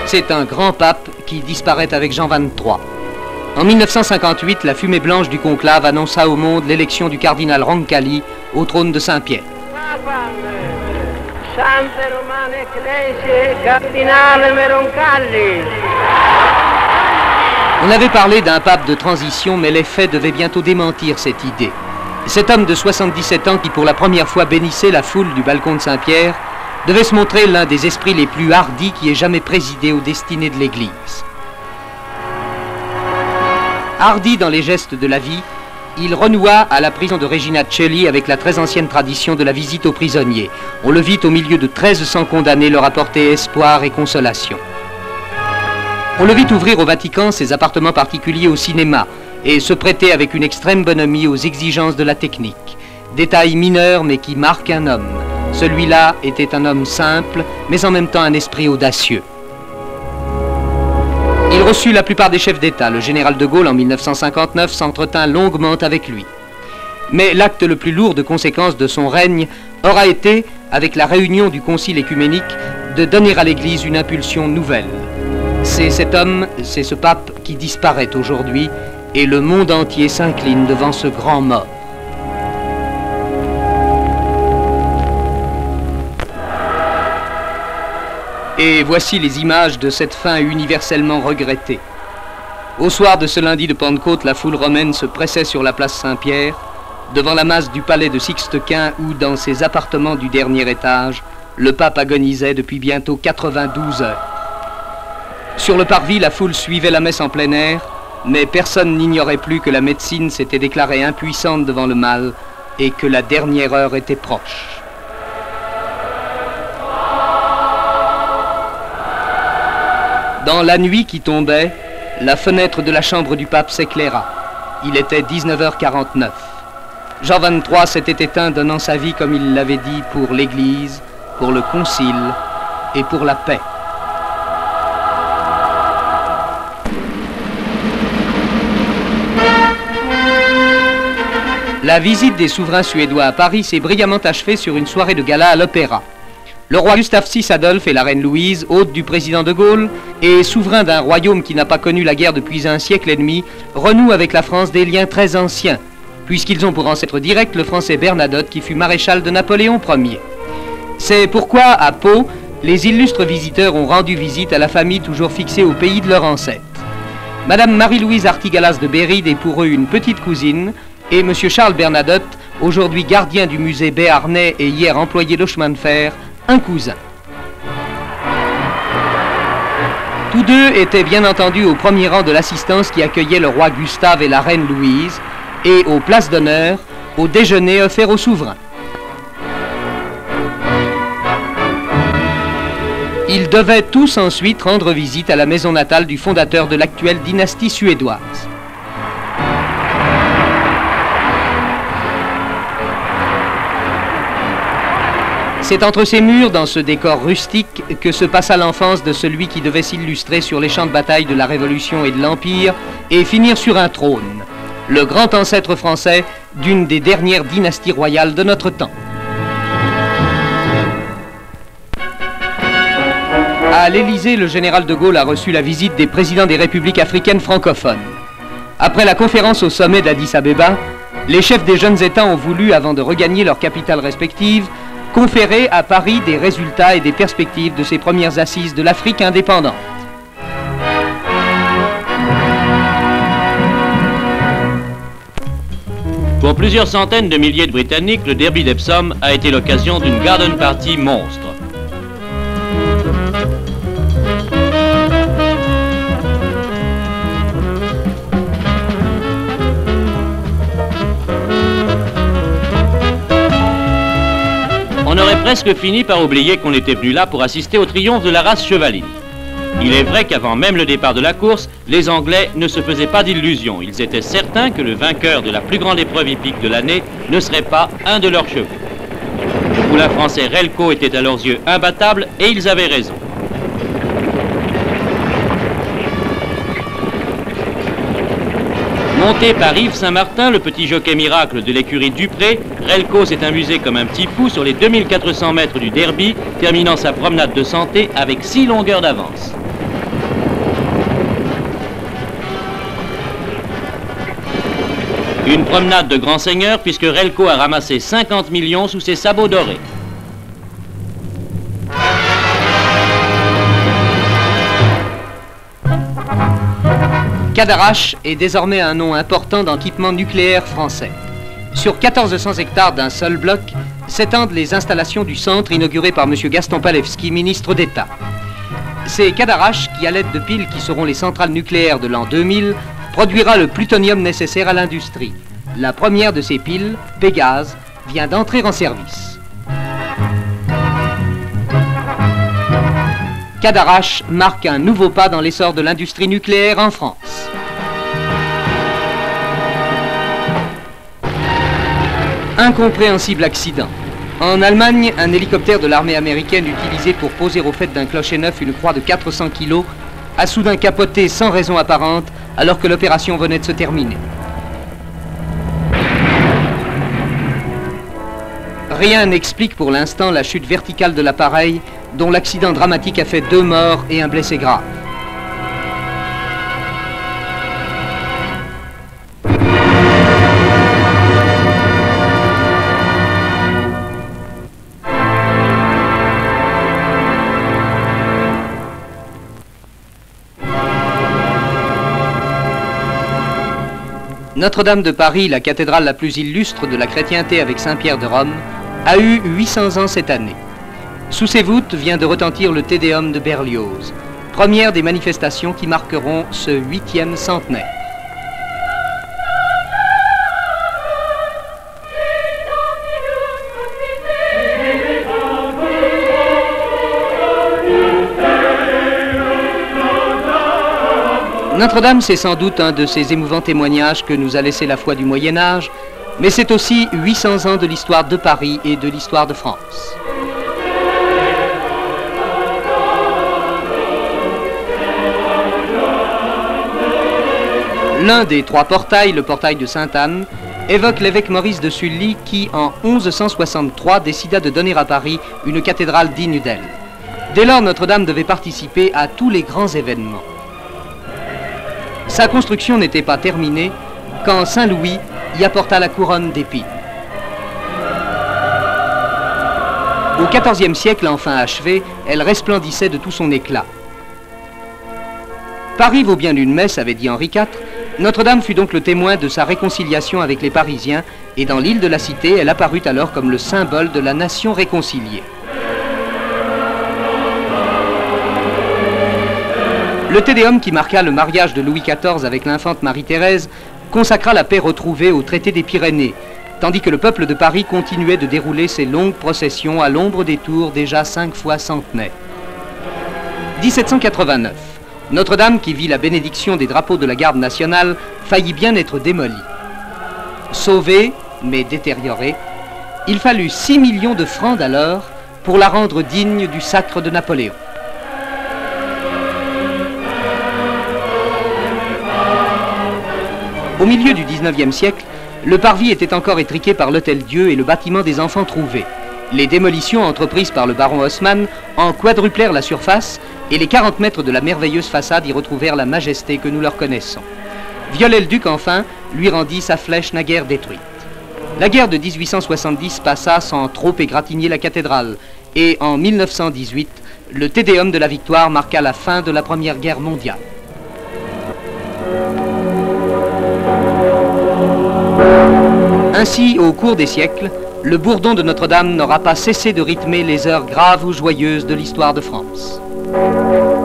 C'est un grand pape qui disparaît avec Jean XXIII. En 1958, la fumée blanche du conclave annonça au monde l'élection du cardinal Roncalli au trône de Saint-Pierre. On avait parlé d'un pape de transition, mais les faits devaient bientôt démentir cette idée. Cet homme de 77 ans qui pour la première fois bénissait la foule du balcon de Saint-Pierre devait se montrer l'un des esprits les plus hardis qui ait jamais présidé aux destinées de l'Église. Hardi dans les gestes de la vie, il renoua à la prison de Regina Coeli avec la très ancienne tradition de la visite aux prisonniers. On le vit au milieu de 1300 condamnés leur apporter espoir et consolation. On le vit ouvrir au Vatican ses appartements particuliers au cinéma et se prêter avec une extrême bonhomie aux exigences de la technique. Détail mineur mais qui marque un homme. Celui-là était un homme simple, mais en même temps un esprit audacieux. Il reçut la plupart des chefs d'État. Le général de Gaulle, en 1959, s'entretint longuement avec lui. Mais l'acte le plus lourd de conséquences de son règne aura été, avec la réunion du Concile écuménique, de donner à l'Église une impulsion nouvelle. C'est cet homme, c'est ce pape qui disparaît aujourd'hui, et le monde entier s'incline devant ce grand mort. Et voici les images de cette fin universellement regrettée. Au soir de ce lundi de Pentecôte, la foule romaine se pressait sur la place Saint-Pierre, devant la masse du palais de Sixte Quint où, dans ses appartements du dernier étage, le pape agonisait depuis bientôt 92 heures. Sur le parvis, la foule suivait la messe en plein air, mais personne n'ignorait plus que la médecine s'était déclarée impuissante devant le mal et que la dernière heure était proche. Dans la nuit qui tombait, la fenêtre de la chambre du pape s'éclaira. Il était 19h49. Jean XXIII s'était éteint, donnant sa vie, comme il l'avait dit, pour l'Église, pour le Concile et pour la paix. La visite des souverains suédois à Paris s'est brillamment achevée sur une soirée de gala à l'Opéra. Le roi Gustave VI Adolphe et la reine Louise, hôte du président de Gaulle, et souverain d'un royaume qui n'a pas connu la guerre depuis un siècle et demi, renouent avec la France des liens très anciens, puisqu'ils ont pour ancêtre direct le français Bernadotte qui fut maréchal de Napoléon Ier. C'est pourquoi, à Pau, les illustres visiteurs ont rendu visite à la famille toujours fixée au pays de leur ancêtre. Madame Marie-Louise Artigalas de Béride est pour eux une petite cousine, et Monsieur Charles Bernadotte, aujourd'hui gardien du musée béarnais et hier employé de chemin de fer, un cousin. Tous deux étaient bien entendu au premier rang de l'assistance qui accueillait le roi Gustave et la reine Louise, et aux places d'honneur, au déjeuner offert aux souverains. Ils devaient tous ensuite rendre visite à la maison natale du fondateur de l'actuelle dynastie suédoise. C'est entre ces murs, dans ce décor rustique, que se passa l'enfance de celui qui devait s'illustrer sur les champs de bataille de la Révolution et de l'Empire et finir sur un trône, le grand ancêtre français d'une des dernières dynasties royales de notre temps. À l'Élysée, le général de Gaulle a reçu la visite des présidents des républiques africaines francophones. Après la conférence au sommet d'Addis Abeba, les chefs des jeunes États ont voulu, avant de regagner leurs capitales respectives, conférer à Paris des résultats et des perspectives de ces premières assises de l'Afrique indépendante. Pour plusieurs centaines de milliers de Britanniques, le derby d'Epsom a été l'occasion d'une garden party monstre. On aurait presque fini par oublier qu'on était venu là pour assister au triomphe de la race chevaline. Il est vrai qu'avant même le départ de la course, les Anglais ne se faisaient pas d'illusions. Ils étaient certains que le vainqueur de la plus grande épreuve hippique de l'année ne serait pas un de leurs chevaux. Le poulain français Relco était à leurs yeux imbattable et ils avaient raison. Monté par Yves Saint-Martin, le petit jockey miracle de l'écurie Dupré, Relco s'est amusé comme un petit fou sur les 2400 mètres du derby, terminant sa promenade de santé avec 6 longueurs d'avance. Une promenade de grand seigneur puisque Relco a ramassé 50 millions sous ses sabots dorés. Cadarache est désormais un nom important dans l'équipement nucléaire français. Sur 1400 hectares d'un seul bloc s'étendent les installations du centre inauguré par M. Gaston Palevski, ministre d'État. C'est Cadarache qui, à l'aide de piles qui seront les centrales nucléaires de l'an 2000, produira le plutonium nécessaire à l'industrie. La première de ces piles, Pégase, vient d'entrer en service. Cadarache marque un nouveau pas dans l'essor de l'industrie nucléaire en France. Incompréhensible accident. En Allemagne, un hélicoptère de l'armée américaine utilisé pour poser au fait d'un clocher neuf une croix de 400 kg a soudain capoté sans raison apparente alors que l'opération venait de se terminer. Rien n'explique pour l'instant la chute verticale de l'appareil dont l'accident dramatique a fait 2 morts et un blessé grave. Notre-Dame de Paris, la cathédrale la plus illustre de la chrétienté avec Saint-Pierre de Rome, a eu 800 ans cette année. Sous ses voûtes vient de retentir le Te Deum de Berlioz, première des manifestations qui marqueront ce 8e centenaire. Notre-Dame, c'est sans doute un de ces émouvants témoignages que nous a laissé la foi du Moyen-Âge, mais c'est aussi 800 ans de l'histoire de Paris et de l'histoire de France. L'un des 3 portails, le portail de Sainte-Anne, évoque l'évêque Maurice de Sully qui, en 1163, décida de donner à Paris une cathédrale digne d'elle. Dès lors, Notre-Dame devait participer à tous les grands événements. Sa construction n'était pas terminée quand Saint-Louis y apporta la couronne d'épines. Au XIVe siècle, enfin achevée, elle resplendissait de tout son éclat. Paris vaut bien une messe, avait dit Henri IV. Notre-Dame fut donc le témoin de sa réconciliation avec les Parisiens, et dans l'île de la Cité, elle apparut alors comme le symbole de la nation réconciliée. Le Te Deum qui marqua le mariage de Louis XIV avec l'infante Marie-Thérèse consacra la paix retrouvée au traité des Pyrénées, tandis que le peuple de Paris continuait de dérouler ses longues processions à l'ombre des tours déjà 5 fois centenaires. 1789. Notre-Dame, qui vit la bénédiction des drapeaux de la garde nationale, faillit bien être démolie. Sauvée, mais détériorée, il fallut 6 millions de francs d'alors pour la rendre digne du sacre de Napoléon. Au milieu du XIXe siècle, le parvis était encore étriqué par l'Hôtel-Dieu et le bâtiment des Enfants Trouvés. Les démolitions entreprises par le baron Haussmann en quadruplèrent la surface et les 40 mètres de la merveilleuse façade y retrouvèrent la majesté que nous leur connaissons. Viollet-le-Duc, enfin, lui rendit sa flèche naguère détruite. La guerre de 1870 passa sans trop égratigner la cathédrale et en 1918, le Te Deum de la Victoire marqua la fin de la Première Guerre mondiale. Ainsi, au cours des siècles, le bourdon de Notre-Dame n'aura pas cessé de rythmer les heures graves ou joyeuses de l'histoire de France.